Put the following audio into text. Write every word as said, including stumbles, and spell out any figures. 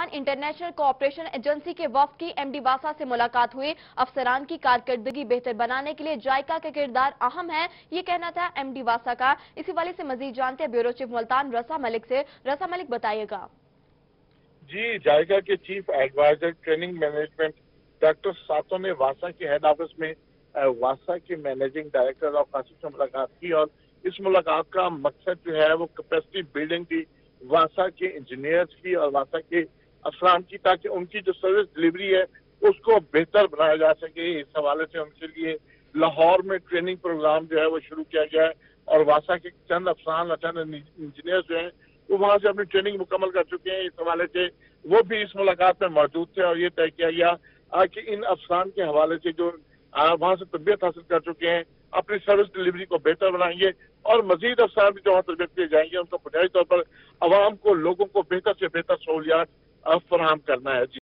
International cooperation agency کے وفد کی ایم ڈی واسا سے ملاقات ہوئی۔ افسران کی کارکردگی بہتر بنانے کے لیے جائکا کا کردار اہم ہے، یہ کہنا تھا ایم ڈی واسا کا۔ اسی والے سے مزید جانتے ہیں بیورو چیف ملتان رسا ملک سے۔ رسا ملک بتائیے گا۔ جی، جائکا کے chief adviser training management doctor ساتو نے واسا کے ہیڈ آفس میں واسا کے مینیجنگ ڈائریکٹر اور قاسم سے ملاقات کی، اور اس ملاقات کا مقصد جو ہے وہ کیپیسٹی بلڈنگ کی واسا کے انجینئرز کی اور واسا کے افسران کی، تاکہ ان کی جو سروس ڈلیوری ہے اس کو بہتر بنایا جا سکے۔ اس حوالے سے ان کے لیے لاہور میں ٹریننگ پروگرام جو ہے وہ شروع کیا گیا ہے، اور واسا کے چند افسران اور چند انجینئرز جو ہیں وہ وہاں سے اپنی ٹریننگ مکمل کر چکے ہیں۔ اس حوالے سے وہ بھی اس ملاقات میں موجود تھے، اور یہ طے کیا گیا کہ ان افسران کے حوالے سے جو وہاں سے تربیت حاصل کر چکے ہیں اپنی سروس ڈلیوری کو بہتر بنائیں گے، اور مزید افسران بھی جو وہاں تربیت کیے جائیں گے ان کو بنیادی طور پر عوام کو، لوگوں کو بہتر سے بہتر سہولیات فراہم کرنا ہے۔